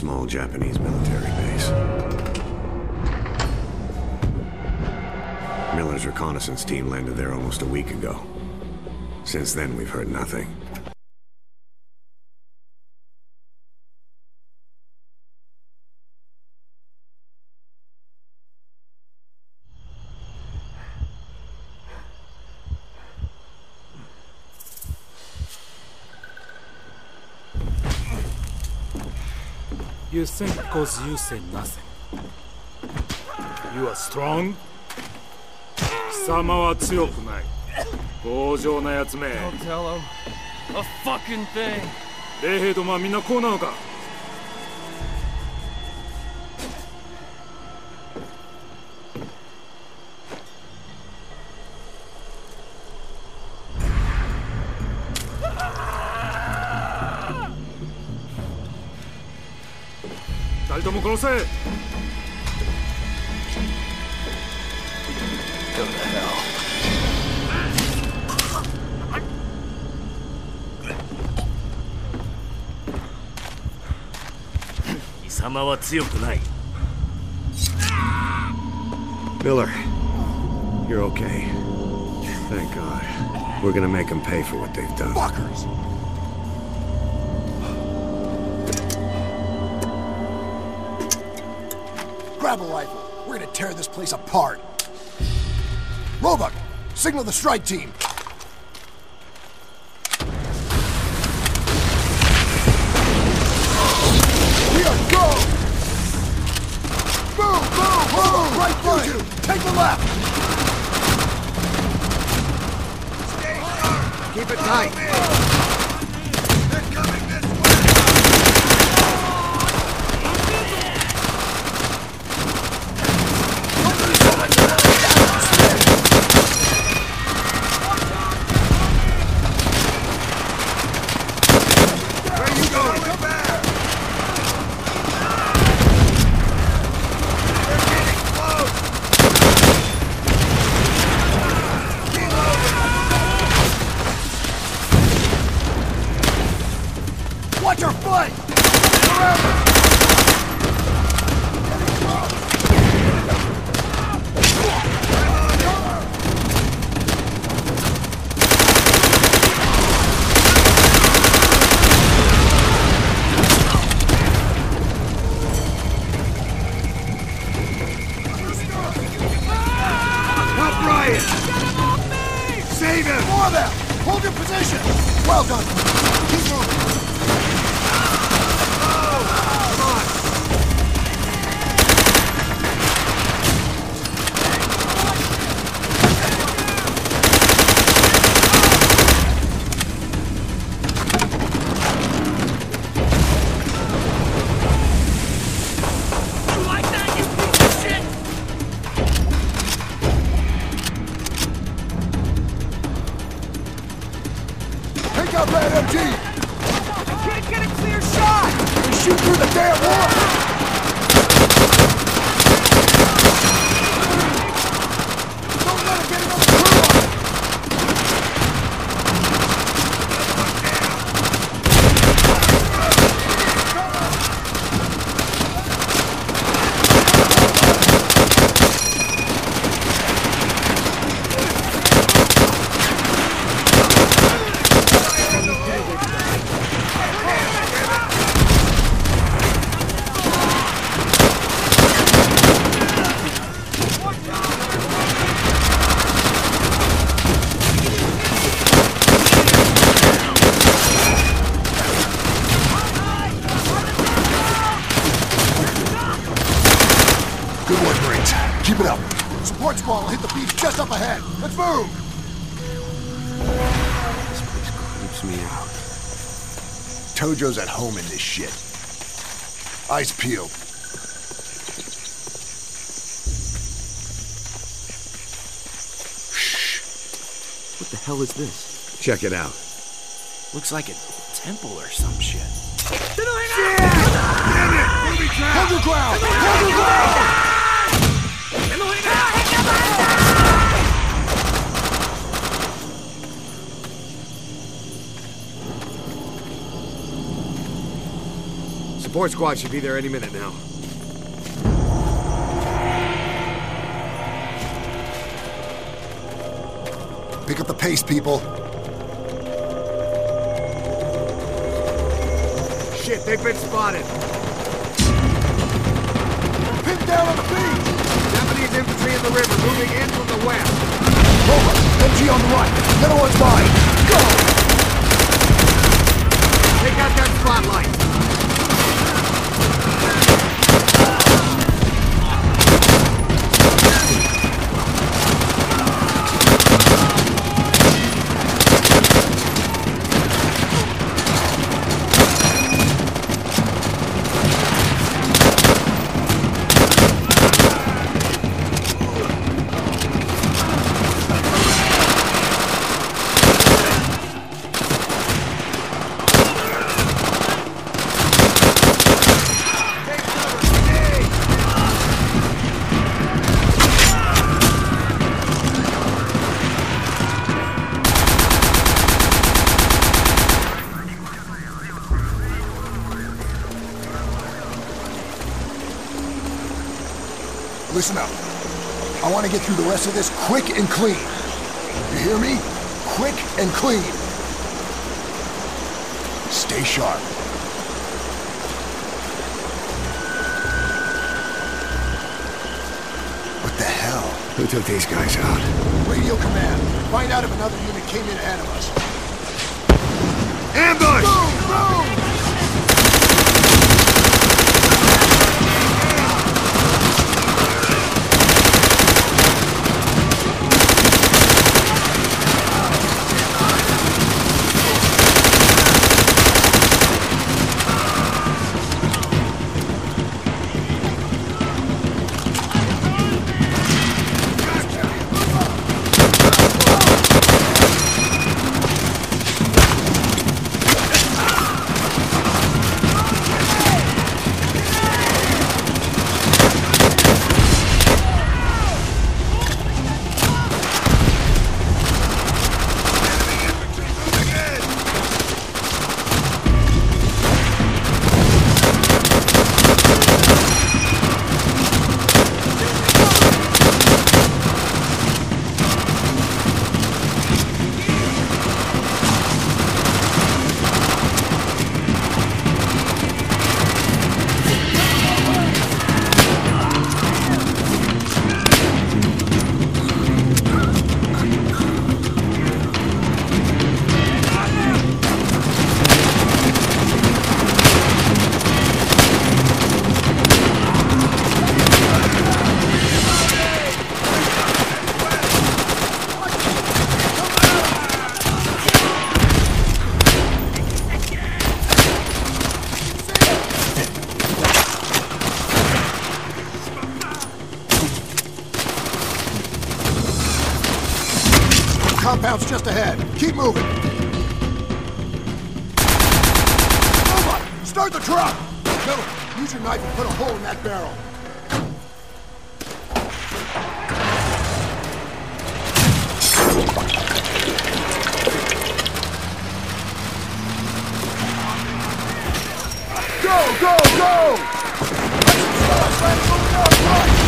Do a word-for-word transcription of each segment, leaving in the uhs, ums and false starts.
small Japanese military base. Miller's reconnaissance team landed there almost a week ago. Since then, we've heard nothing. You think because you say nothing. You are strong? 貴様は強くない。強情なやつめ。 Don't tell him a fucking thing. レイヘイドマンみんなこうなのか。二人とも殺せ。 Go to hell. 貴様は強くない。 Miller, you're okay. Thank God. We're gonna make them pay for what they've done. Fuckers! Grab a rifle. We're gonna tear this place apart. Roebuck, signal the strike team. We are go! Move, move, move! Right through you! Take the left! Stay sharp! Keep it tight! They're coming this way! Watch our flank! Help Ryan! Save him! More of them! Hold your position! Well done! Keep moving! Take out that M G! I can't get a clear shot! They shoot through the damn wall! Don't let him get another crew on it! Good work, Marines. Keep it up. Support squad will hit the beach just up ahead. Let's move! This place creeps me out. Tojo's at home in this shit. Eyes peeled. Shh. What the hell is this? Check it out. Looks like a temple or some shit. Hold your ground! Hold your ground! Support squad should be there any minute now. Pick up the pace, people. Shit, they've been spotted. Pinned down on the beach! Japanese infantry in the river, moving in from the west. Over. M G on the right. Middle one's mine. Go! Take out that spotlight. Listen up. I want to get through the rest of this quick and clean. You hear me? Quick and clean. Stay sharp. What the hell? Who took these guys out? Radio command. Find out if another unit came in ahead of us. Ambush! Boom! Boom! Compound's just ahead. Keep moving. Move on! Start the truck! Miller, use your knife and put a hole in that barrel. Go, go, go! Let's start moving up, right!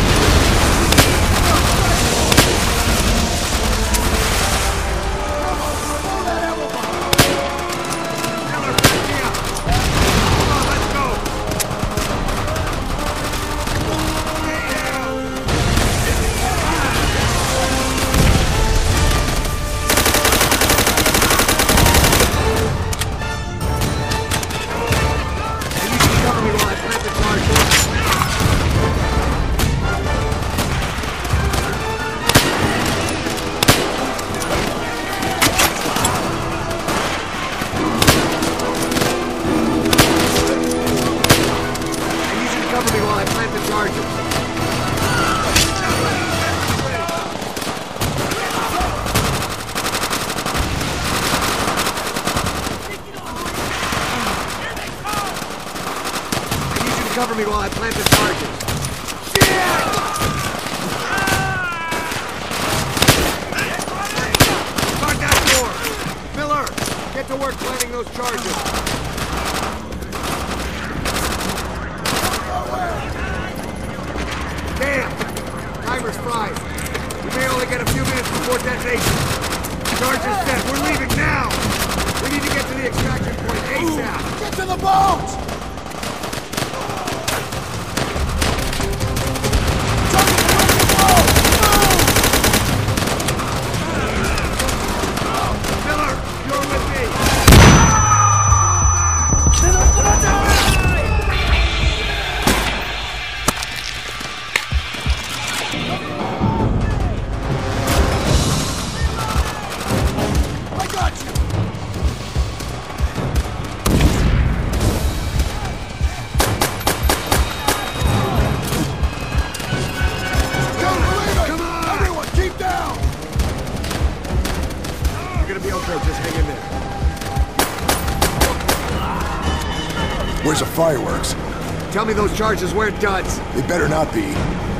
Cover me while I plant the charges. Start that door! Miller, get to work planting those charges. before detonation. Charge is set. We're leaving now. We need to get to the extraction point ASAP. Get to the boat! Miller, you're with me. I got you! Don't believe it! Come on! Everyone, keep down! You're gonna be okay. Just hang in there. Where's the fireworks? Tell me those charges weren't duds. They better not be.